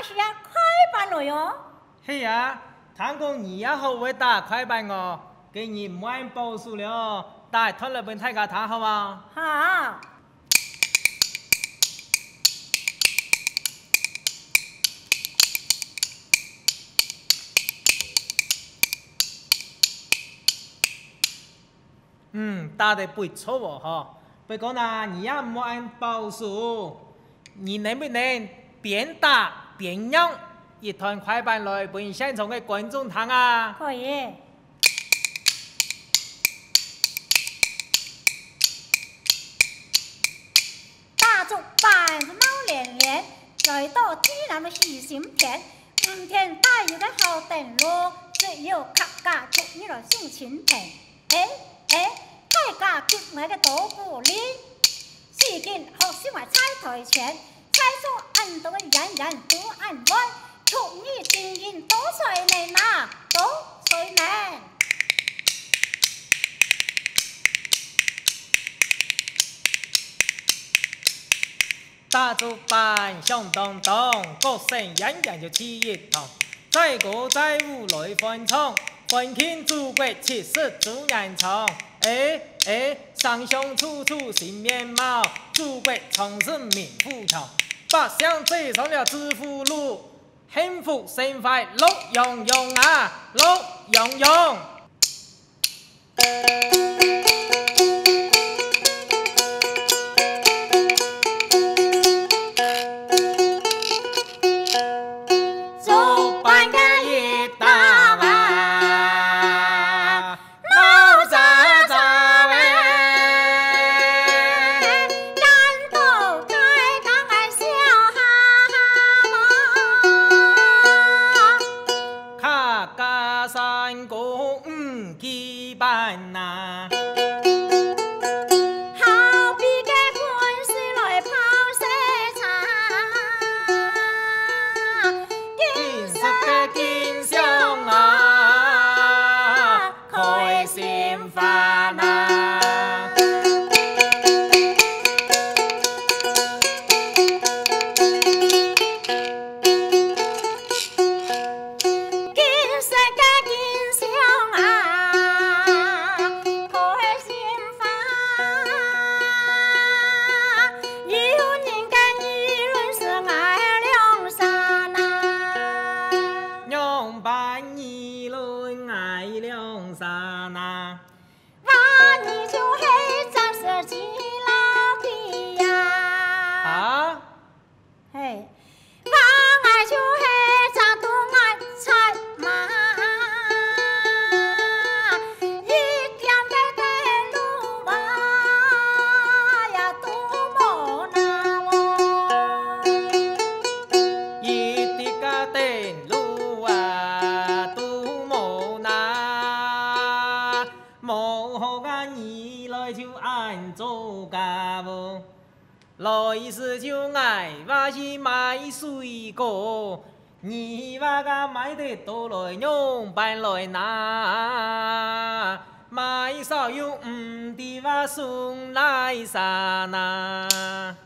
是要快办了哟。 嘿呀，谈讲你也好会打快办哦，给你满报数了，带团来本大家谈好吗？ 好。 打得不错哦哈。不过呢，你也唔按报数，你能不能边打边让一团快板来本现场的观众听啊？ 可以。大竹板子猫连连，来到济南的喜新片，五天大有的好登录，只有客家出你了性情平。大家接我嘅多鼓励，事件學先話猜台前，猜錯印度嘅人人都按威，從你自然多歲命啊，多歲命。 大竹板響當當，各城人人就氣熱堂，在歌在舞來歡唱，歡慶祖國七十周年長。上香处处新面貌，祖国长盛民富强，百姓走上了致富路，幸福生快乐洋洋啊，乐洋洋。来时就爱话是买水果，你话个买得多来用办来拿，买少有唔的话送来啥呐？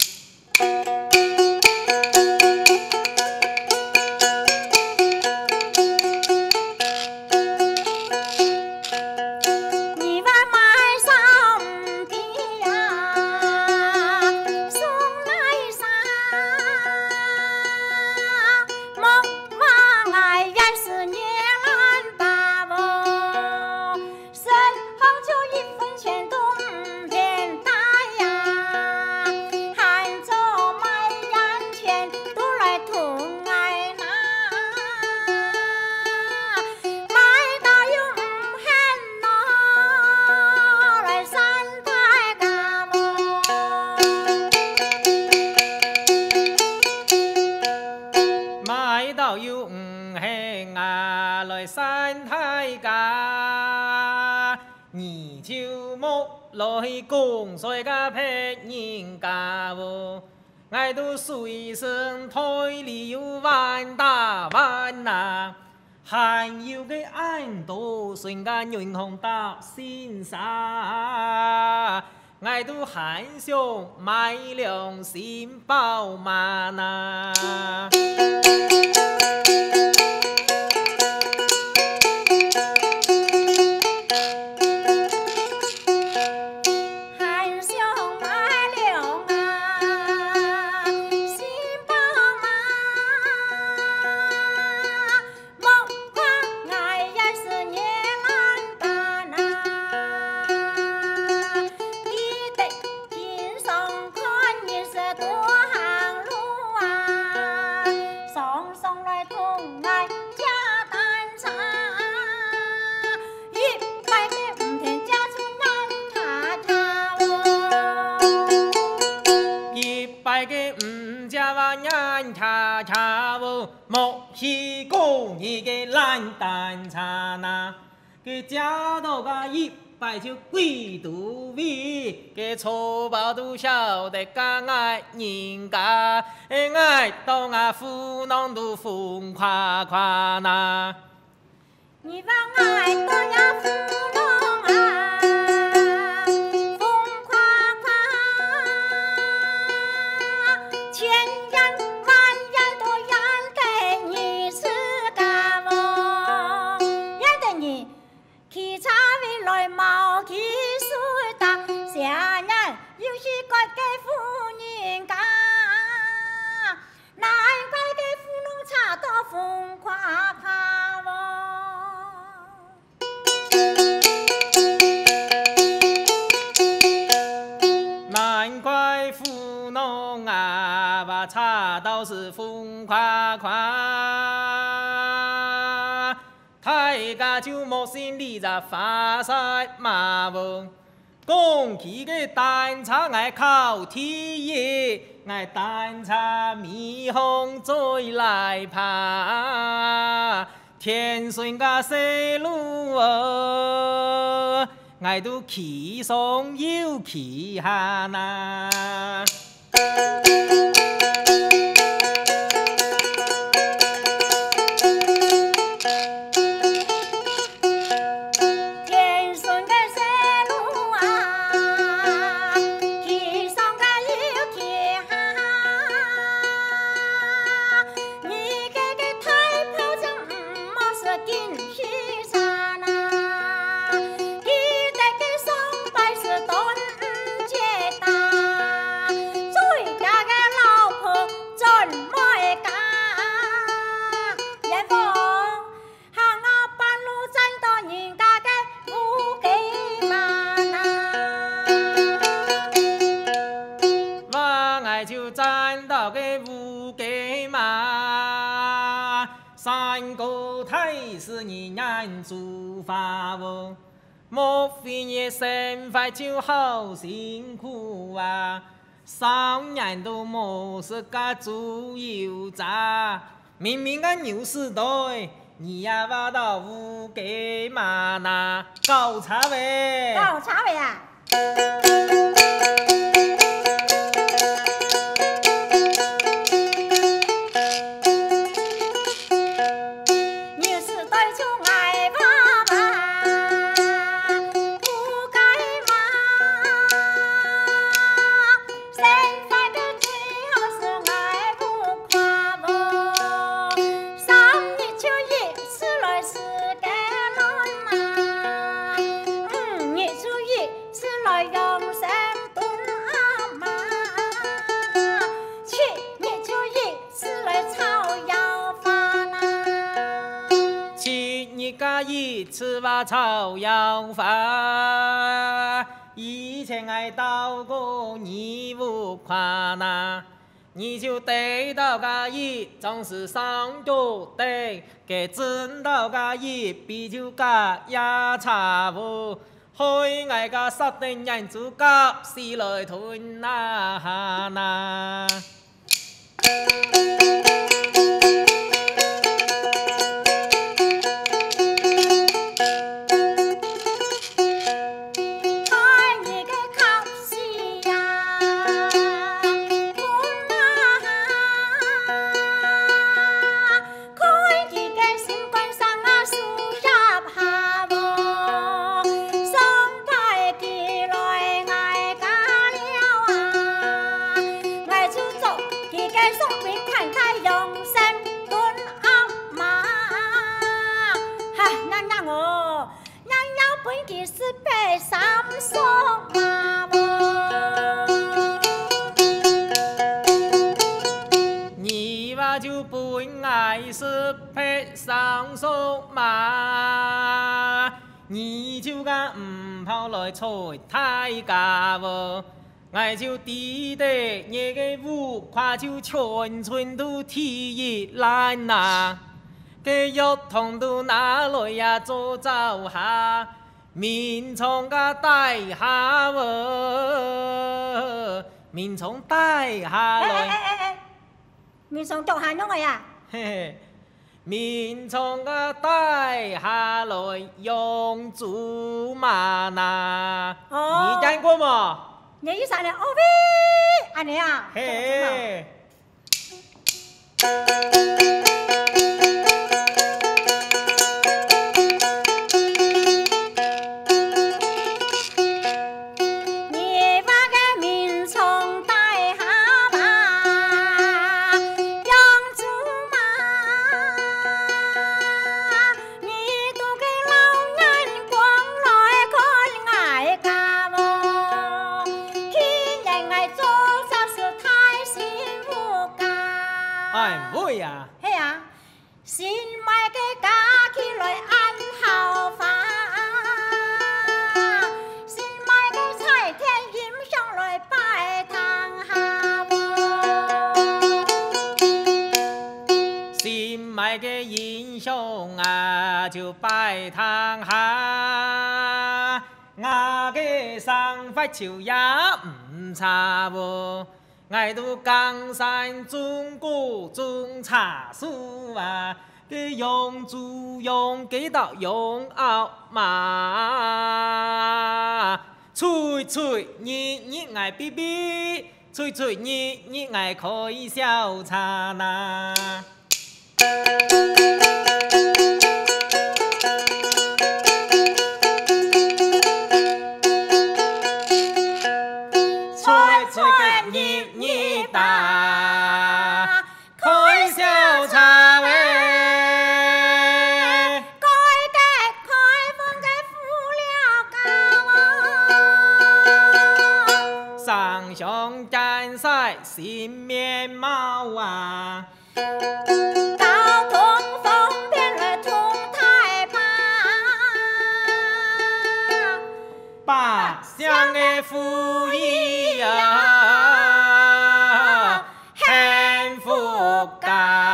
来共谁个骗人家哦？我都随身台里有万大万呐，还有个俺都顺个银行大先生， 我都很想买辆新宝马呐。恰恰无莫去讲你个烂蛋茶呐，佮食到个100就几度味，佮粗暴都晓得个爱人家，爱到啊糊弄都疯夸夸呐。 你把爱到呀糊弄啊，疯夸夸，千言万言都言给你是个梦，言得你去查未来冇去水打，下人有时该给妇人家，难怪给糊弄查到疯夸夸。 难怪糊弄啊，把茶道是疯夸夸，大家就莫心里在发誓嘛无，讲起个蛋茶爱靠天爷，爱蛋茶蜜红最来怕，天顺个西路哦。爱都气上又气下呐。 天顺个西路啊，气上个又气下，你这个太婆子莫是紧去啥呐？ 就站到个乌鸡嘛，三个太是你眼做法哦，莫非你生活就好辛苦啊？少年都莫是个猪油渣，明明个牛市代，你也挖到乌鸡嘛呐？搞茶喂！ 搞茶喂啊！ 一吃把炒腰饭，以前爱到过你无夸呐，你就得到个一总是上脚得，给挣到个一比就个呀差不，开爱个杀定人主角是来吞呐哈呐。 上拜地来爱家。 其实被三叔骂我。 你话就本爱是被三叔骂，你就敢唔跑来睬大家喎？我就记得你个舞跨就全村都体育烂呐，个乐童都拿来呀做走下，民众个带下喎，民众带下来。 面上做下咗我呀？ 嘿嘿，民众个带下来用竹马呐，你见过吗？ 你依啥呢？哦喂，安尼啊？ 嘿。哎，唔會呀！ 係啊，新買嘅假期來按後飯，新買嘅菜天飲上來拜堂下喎， 新買嘅英雄啊就拜堂下，我嘅生活就也唔差喎。我都江山中國種茶樹啊，佢用豬用幾道用牛馬，吹吹熱熱愛 B B， 吹吹熱熱愛開小茶呐。上战赛新面貌啊， 到通风变了通太吧， 八乡的富裕啊，幸福家。